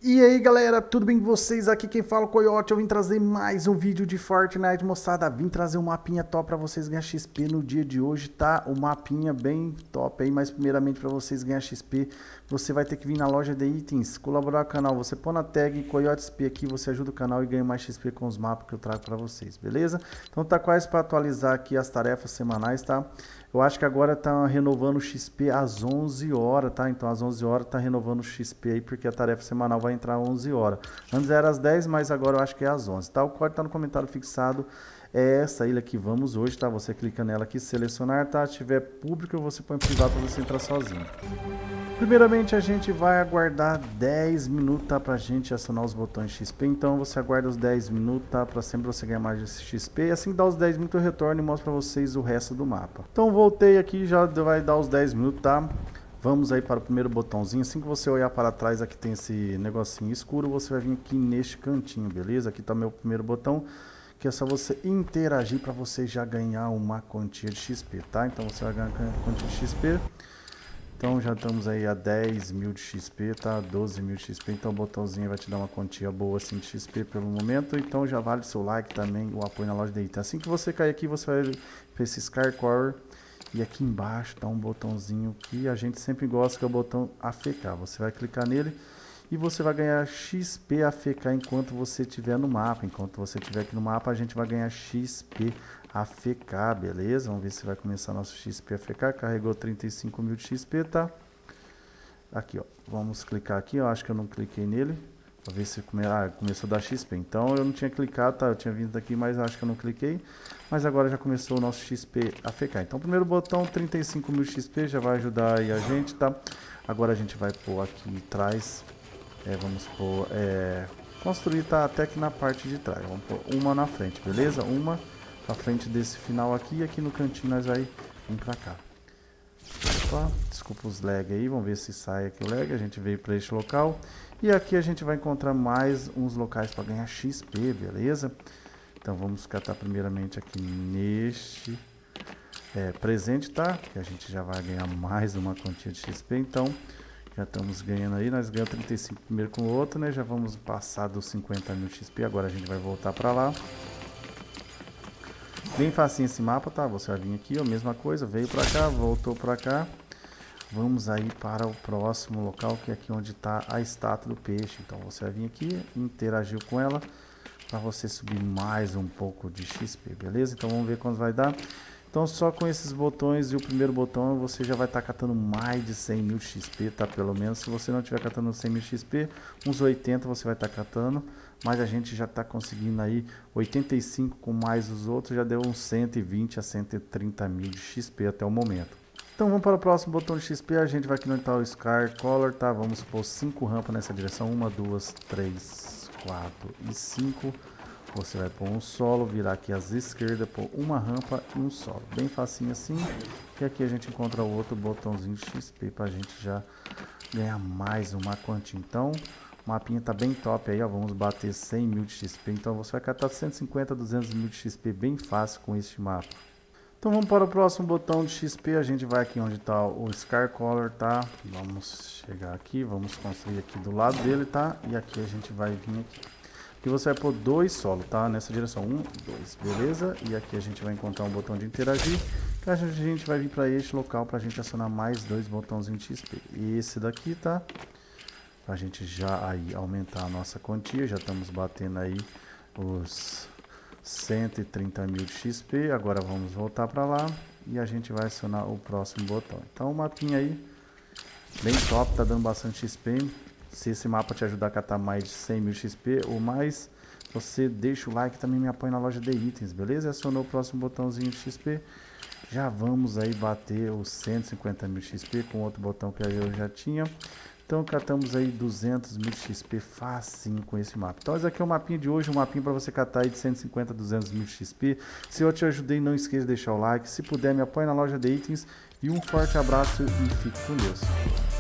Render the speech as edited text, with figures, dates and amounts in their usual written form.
E aí galera, tudo bem com vocês? Aqui quem fala é o Coyote. Eu vim trazer mais um vídeo de Fortnite, moçada. Vim trazer um mapinha top pra vocês ganhar XP no dia de hoje, tá? Um mapinha bem top aí, mas primeiramente pra vocês ganhar XP, você vai ter que vir na loja de itens, colaborar com o canal. Você põe na tag CoyoteXP aqui, você ajuda o canal e ganha mais XP com os mapas que eu trago pra vocês, beleza? Então tá quase pra atualizar aqui as tarefas semanais, tá? Eu acho que agora tá renovando o XP às 11 horas, tá? Então às 11 horas tá renovando o XP aí, porque a tarefa semanal vai entrar às 11 horas. Antes era às 10, mas agora eu acho que é às 11, tá? O código tá no comentário fixado. É essa ilha que vamos hoje, tá? Você clica nela aqui, selecionar, tá? Se tiver público, você põe privado para você entrar sozinho. Primeiramente a gente vai aguardar 10 minutos, tá? Pra gente acionar os botões XP. Então você aguarda os 10 minutos, tá? Pra sempre você ganhar mais XP. E assim que dá os 10 minutos eu retorno e mostro pra vocês o resto do mapa. Então voltei aqui, já vai dar os 10 minutos, tá? Vamos aí para o primeiro botãozinho. Assim que você olhar para trás, aqui tem esse negocinho escuro. Você vai vir aqui neste cantinho, beleza? Aqui tá meu primeiro botão, que é só você interagir para você já ganhar uma quantia de XP, tá? Então você vai ganhar uma quantia de XP. Então já estamos aí a 10 mil de XP, tá? 12 mil de XP, então o botãozinho vai te dar uma quantia boa assim de XP pelo momento. Então já vale seu like também, o apoio na loja de item. Assim que você cair aqui, você vai para esse Scar Core. E aqui embaixo tá um botãozinho que a gente sempre gosta, que é o botão AFK. Você vai clicar nele e você vai ganhar XP AFK enquanto você estiver no mapa. Enquanto você estiver aqui no mapa, a gente vai ganhar XP AFK, beleza? Vamos ver se vai começar nosso XP AFK. Carregou 35 mil de XP, tá? Aqui, ó. Vamos clicar aqui, ó. Acho que eu não cliquei nele. Pra ver se começou a dar XP. Então eu não tinha clicado, tá? Eu tinha vindo daqui, mas acho que eu não cliquei. Mas agora já começou o nosso XP AFK. Então o primeiro botão, 35 mil XP, já vai ajudar aí a gente, tá? Agora a gente vai pôr aqui atrás. Vamos pôr... construir, tá? Até aqui na parte de trás. Vamos pôr uma na frente, beleza? Uma pra frente desse final aqui. E aqui no cantinho nós vai vir pra cá. Opa, desculpa os lag aí, vamos ver se sai aqui o lag. A gente veio para este local e aqui a gente vai encontrar mais uns locais para ganhar XP, beleza? Então vamos catar primeiramente aqui neste presente, tá? Que a gente já vai ganhar mais uma quantia de XP. Então já estamos ganhando aí, nós ganhamos 35 primeiro com o outro, né? Já vamos passar dos 50 mil XP, agora a gente vai voltar para lá. Bem facinho esse mapa, tá? Você vai vir aqui, ó, mesma coisa, veio pra cá, voltou pra cá. Vamos aí para o próximo local, que é aqui onde está a estátua do peixe. Então você vai vir aqui, interagiu com ela, para você subir mais um pouco de XP, beleza? Então vamos ver quanto vai dar. Então só com esses botões e o primeiro botão você já vai estar catando mais de 100 mil XP, tá? Pelo menos se você não estiver catando 100 mil XP, uns 80 você vai estar catando. Mas a gente já está conseguindo aí 85 com mais os outros, já deu uns 120 a 130 mil de XP até o momento. Então vamos para o próximo botão de XP, a gente vai aqui no tal o Scar Color, tá? Vamos pôr 5 rampas nessa direção, 1, 2, 3, 4 e 5. Você vai pôr um solo, virar aqui às esquerdas, pôr uma rampa e um solo. Bem facinho assim. E aqui a gente encontra o outro botãozinho de XP para a gente já ganhar mais uma quantia. Então o mapinha tá bem top aí, ó. Vamos bater 100 mil de XP. Então você vai catar 150, 200 mil de XP bem fácil com este mapa. Então vamos para o próximo botão de XP. A gente vai aqui onde está o Scar Color, tá? Vamos chegar aqui, vamos construir aqui do lado dele, tá? E aqui a gente vai vir aqui. Aqui você vai pôr 2 solo, tá? Nessa direção, 1, 2, beleza? E aqui a gente vai encontrar um botão de interagir. Que a gente vai vir para este local para a gente acionar mais 2 botãozinhos de XP. E esse daqui, tá? Pra gente já aí aumentar a nossa quantia, já estamos batendo aí os 130 mil de XP. Agora vamos voltar para lá e a gente vai acionar o próximo botão. Então o mapinha aí, bem top, tá dando bastante XP. Se esse mapa te ajudar a catar mais de 100 mil XP ou mais, você deixa o like e também me apoia na loja de itens, beleza? Acionou o próximo botãozinho de XP. Já vamos aí bater os 150 mil XP com outro botão que eu já tinha. Então catamos aí 200 mil XP facinho com esse mapa. Então esse aqui é o mapinha de hoje, um mapinha para você catar aí de 150 a 200 mil XP. Se eu te ajudei, não esqueça de deixar o like. Se puder, me apoie na loja de itens. E um forte abraço e fique com Deus.